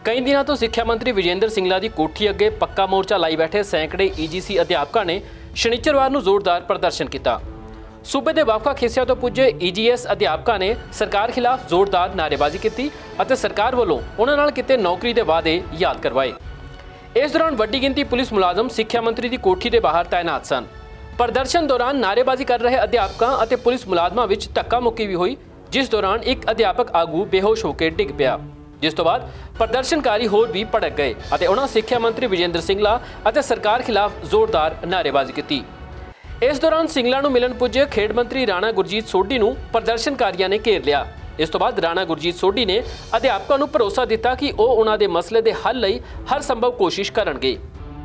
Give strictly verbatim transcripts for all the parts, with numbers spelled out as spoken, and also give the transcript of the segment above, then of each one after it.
कई दिनों तो सिक्ख्या मंत्री विजेंद्र सिंगला की कोठी अगे पक्का मोर्चा लाई बैठे सैकड़े ई जी सी अध्यापकों ने शनिचरवार को जोरदार प्रदर्शन किया। सूबे के ਵੱਖ-ਵੱਖ हिस्सों तो पुजे ई जी एस अध्यापकों ने सरकार खिलाफ जोरदार नारेबाजी की और सरकार वालों उन्हां नाल कीते नौकरी के वादे याद करवाए। इस दौरान वड्डी गिनती पुलिस मुलाजम सिक्ख्या मंत्री की कोठी के बाहर तैनात सन। प्रदर्शन दौरान नारेबाजी कर रहे अध्यापकों और पुलिस मुलाजमों में धक्का मुक्की भी हुई, जिस दौरान एक अध्यापक आगू बेहोश होकर डिग पिया, जिस तो बाद प्रदर्शनकारी होर भी भड़क गए और उन्होंने सिक्ख्या मंत्री विजेंद्र सिंगला और सरकार खिलाफ जोरदार नारेबाजी की। इस दौरान सिंगला नूं मिलन पुजे खेड मंत्री राणा गुरजीत सोढी नूं प्रदर्शनकारियों ने घेर लिया। इस तो बाद राणा गुरजीत सोढी ने अध्यापकों नूं भरोसा दिता कि वह उन्हां दे मसले के हल लई हर संभव कोशिश करनगे।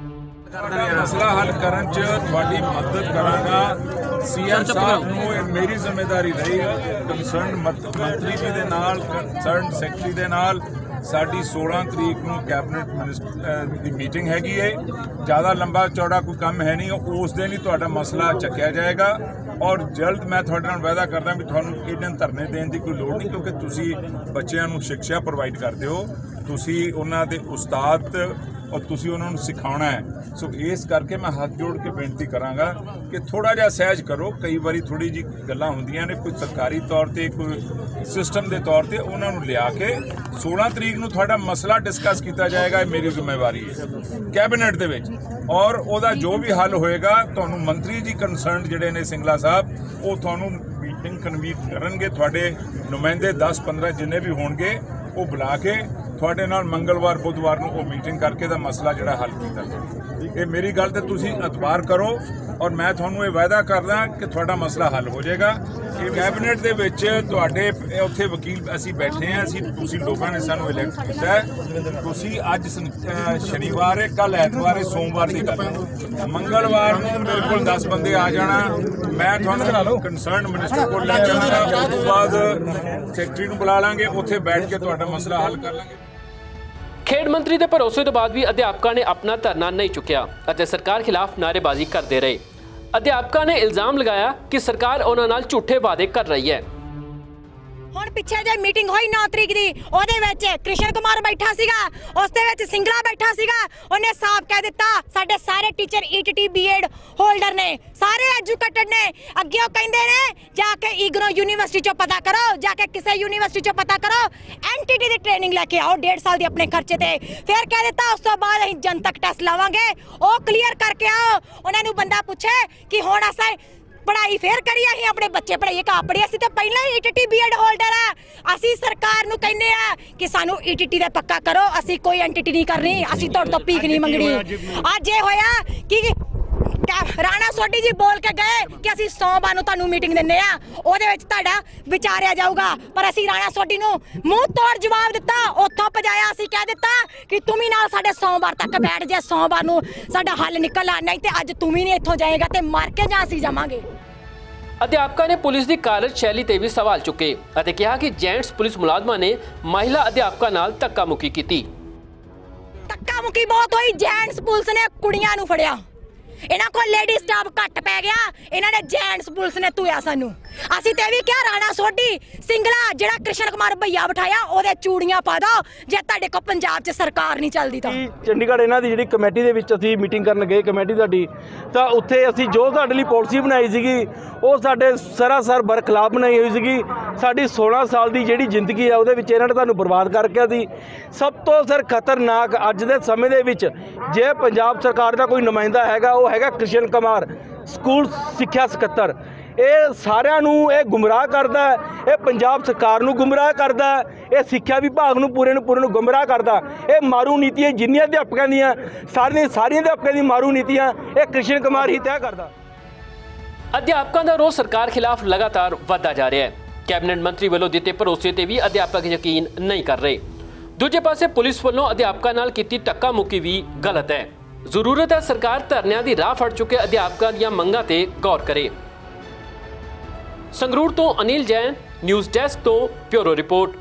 मसला हल करन च तुहाडी मदद करांगा। सीएम साहब नूं मेरी जिम्मेदारी रही कंसर्न मंत्री जी दे नाल कंसर्न सैकटरी दे नाल साडी सोलह तरीक नूं कैबिनेट मिनिस्टर दी मीटिंग हैगी है। ज़्यादा लंबा चौड़ा कोई काम है नहीं, उस दिन ही तुहाडा मसला चक्या जाएगा और जल्द मैं तुहाडे नाल वायदा करदा भी तुहानूं इन्हां धरने देण दी कोई लोड़ नहीं, क्योंकि तुसीं बच्चिआं नूं शिक्षा प्रोवाइड करदे हो, तुसीं उन्हां दे उस्ताद और तुसी उन्होंने सिखाना है। सो इस करके मैं हाथ जोड़ के बेनती करांगा कि थोड़ा जिहा सहज करो। कई बारी थोड़ी जी गल्लां हुंदियां ने, कोई सरकारी तौर पर कोई सिस्टम के तौर पर उन्होंने लिया के सोलह तरीक नूं तुहाडा मसला डिस्कस किया जाएगा। मेरी जिम्मेवारी है कैबिनेट दे विच, और उहदा जो भी हल होएगा तुहानूं मंत्री जी कंसर्न जिहड़े ने सिंगला साहब वो तुहानूं मीटिंग कन्वीन करनगे। तुहाडे नुमाइंदे दस पंद्रह जिन्ने भी होणगे वो बुला के तुहाडे नाल मंगलवार बुधवार नूं वो मीटिंग करके दा मसला जिहड़ा हल कीता जाए। ये मेरी गल ते तुसीं अतबार करो और मैं तुहानूं ये वायदा करदा कि तुहाडा मसला हल हो जाएगा। ये कैबिनेट दे विच तुहाडे उत्थे वकील असीं बैठे हैं, असीं तुसीं लोकां ने सानूं इलैक्ट कीता है। तुसीं अज शनिवार है, कल ऐतवार है, सोमवार की गल है, मंगलवार नूं मेरे कोल दस बंदे आ जाना, मैं तुहानूं कंसर्न मिनिस्टर कोल ले जावांगा, उस तो बाद सैकटरी नूं बुला लांगे, उत्थे बैठ के तुहाडा मसला हल कर लांगे। खेड मंत्री के भरोसे तो बाद भी अध्यापकों ने अपना धरना नहीं चुकया और सरकार खिलाफ नारेबाजी करते रहे। अध्यापकों ने इल्जाम लगाया कि सरकार उन्हां नाल झूठे वादे कर रही है। ਹੁਣ ਪਿੱਛੇ ਜੇ ਮੀਟਿੰਗ ਹੋਈ नौ ਤਰੀਕ ਦੀ, ਉਹਦੇ ਵਿੱਚ ਕ੍ਰਿਸ਼ਨ ਕੁਮਾਰ ਬੈਠਾ ਸੀਗਾ, ਉਸ ਦੇ ਵਿੱਚ ਸਿੰਗਲਾ ਬੈਠਾ ਸੀਗਾ। ਉਹਨੇ ਸਾਫ਼ ਕਹਿ ਦਿੱਤਾ ਸਾਡੇ ਸਾਰੇ ਟੀਚਰ ਈਟੀਟੀ ਬੀਐਡ ਹੋਲਡਰ ਨੇ, ਸਾਰੇ ਐਜੂਕੇਟਡ ਨੇ। ਅੱਗੇ ਉਹ ਕਹਿੰਦੇ ਨੇ ਜਾ ਕੇ ਇਗਨੋ ਯੂਨੀਵਰਸਿਟੀ ਚੋਂ ਪਤਾ ਕਰੋ, ਜਾ ਕੇ ਕਿਸੇ ਯੂਨੀਵਰਸਿਟੀ ਚੋਂ ਪਤਾ ਕਰੋ, ਐਨਟੀਟੀ ਦੀ ਟ੍ਰੇਨਿੰਗ ਲੈ ਕੇ ਆਓ डेढ़ साल ਦੀ ਆਪਣੇ ਖਰਚੇ ਤੇ। ਫਿਰ ਕਹਿ ਦਿੱਤਾ ਉਸ ਤੋਂ ਬਾਅਦ ਅਸੀਂ ਜਨਤਕ ਟੈਸਟ ਲਾਵਾਂਗੇ, ਉਹ ਕਲੀਅਰ ਕਰਕੇ ਆਓ। ਉਹਨਾਂ ਨੂੰ ਬੰਦਾ ਪੁੱਛੇ ਕਿ ਹੁਣ ਅਸਾਂ पढ़ाई फिर करिए, असीं अपने बच्चे पढ़ाइए का पढ़े, असीं तो पहले ही ईटीटी बीएड होल्डर है। असीं सरकार नूं कहने आ कि सानू ईटीटी दा पक्का करो, असीं कोई एंटिटी नहीं करनी, असीं तुहाडे तो भीख नहीं मंगनी। अज ये होया कि राणा सोढी जी बोल के गए कि असीं सोमवार नूं तुहानूं मीटिंग दिंदे आ, ਉਹਦੇ ਵਿੱਚ ਤੁਹਾਡਾ ਵਿਚਾਰਿਆ ਜਾਊਗਾ, पर ਅਸੀਂ ਰਾਣਾ ਸੋਢੀ ਨੂੰ ਮੂੰਹ ਤੋੜ ਜਵਾਬ ਦਿੱਤਾ, ਉੱਥੋਂ ਭਜਾਇਆ। ਅਸੀਂ ਕਹਿ ਦਿੱਤਾ ਕਿ ਤੂੰ ਵੀ ਨਾਲ ਸਾਡੇ ਸੋਮਵਾਰ ਤੱਕ ਬੈਠ ਜਾ, ਸੋਮਵਾਰ ਨੂੰ ਸਾਡਾ ਹੱਲ ਨਿਕਲ ਆ, ਨਹੀਂ ਤੇ ਅੱਜ ਤੂੰ ਵੀ ਨਹੀਂ ਇੱਥੋਂ ਜਾਏਗਾ ਤੇ ਮਾਰ ਕੇ ਜਾਂ ਅਸੀਂ ਜਾਵਾਂਗੇ। अध्यापकों ने पुलिस की कार्यशैली ते भी सवाल चुके और कहा कि जेंट्स पुलिस मुलाजमां ने महिला अध्यापकों नाल धक्का मुक्की की। धक्का मुक्की बहुत हुई, जेंट्स पुलिस ने कुड़ियां नूं फड़िया, इन्हां को लेडी स्टाफ घट पै गया, इन्हां ने जेंट्स पुलिस ने धुया सानू। असीं ते भी क्या राणा सोढी सिंगला जिहड़ा कृष्ण कुमार भैया बिठाया ਉਹਦੇ ਚੂੜੀਆਂ पा दो जे ਤੁਹਾਡੇ को पंजाब च सरकार नहीं चलदी। ਤਾਂ ਚੰਡੀਗੜ੍ਹ ਇਹਨਾਂ ਦੀ ਜਿਹੜੀ ਕਮੇਟੀ ਦੇ ਵਿੱਚ ਅਸੀਂ ਮੀਟਿੰਗ ਕਰਨ ਗਏ, ਕਮੇਟੀ ਸਾਡੀ, ਤਾਂ ਉੱਥੇ ਅਸੀਂ ਜੋ ਸਾਡੇ ਲਈ ਪਾਲਿਸੀ ਬਣਾਈ ਸੀਗੀ ਉਹ ਸਾਡੇ ਸਰਾਸਰ ਬਰਖਲਾਫ ਬਣਾਈ ਹੋਈ ਸੀਗੀ। ਸਾਡੀ सोलह ਸਾਲ ਦੀ ਜਿਹੜੀ ਜ਼ਿੰਦਗੀ ਆ ਉਹਦੇ ਵਿੱਚ ਇਹਨਾਂ ਨੇ ਤੁਹਾਨੂੰ ਬਰਬਾਦ ਕਰਕੇ ਸੀ। ਸਭ ਤੋਂ ਸਰ ਖਤਰਨਾਕ ਅੱਜ ਦੇ ਸਮੇਂ ਦੇ ਵਿੱਚ ਜੇ ਪੰਜਾਬ ਸਰਕਾਰ ਦਾ ਕੋਈ ਨੁਮਾਇੰਦਾ ਹੈਗਾ ਉਹ ਹੈਗਾ ਕ੍ਰਿਸ਼ਨ ਕੁਮਾਰ, ਸਕੂਲ ਸਿੱਖਿਆ ਸਕੱਤਰ। ਇਹ ਸਾਰਿਆਂ ਨੂੰ ਇਹ ਗੁੰਮਰਾਹ ਕਰਦਾ, ਇਹ ਪੰਜਾਬ ਸਰਕਾਰ ਨੂੰ ਗੁੰਮਰਾਹ ਕਰਦਾ, ਇਹ ਸਿੱਖਿਆ ਵਿਭਾਗ ਨੂੰ ਪੂਰੇ ਨੂੰ ਪੂਰੇ ਨੂੰ ਗੁੰਮਰਾਹ ਕਰਦਾ। ਇਹ ਮਾਰੂ ਨੀਤੀਆਂ ਜਿੰਨੀਆਂ ਅਧਿਆਪਕਾਂ ਦੀਆਂ ਸਾਰੀਆਂ ਸਾਰੀਆਂ ਅਧਿਆਪਕਾਂ ਦੀ ਮਾਰੂ ਨੀਤੀਆਂ ਇਹ ਕ੍ਰਿਸ਼ਨ ਕੁਮਾਰ ਹੀ ਤੈਅ ਕਰਦਾ। अध्यापकों का रोष सरकार खिलाफ लगातार बढ़ता जा रहा है। कैबिनेट मंत्री वालों दिते भरोसे ते भी अध्यापक यकीन नहीं कर रहे। दूजे पासे पुलिस वालों अध्यापकों नाल कीती धक्का मुक्की भी गलत है। जरूरत है सरकार धरनियां दी राह फड़ चुके अध्यापकों दी मंगां ते गौर करे। संगरूर तो अनिल जैन, न्यूज़ डेस्क तो ब्यूरो रिपोर्ट।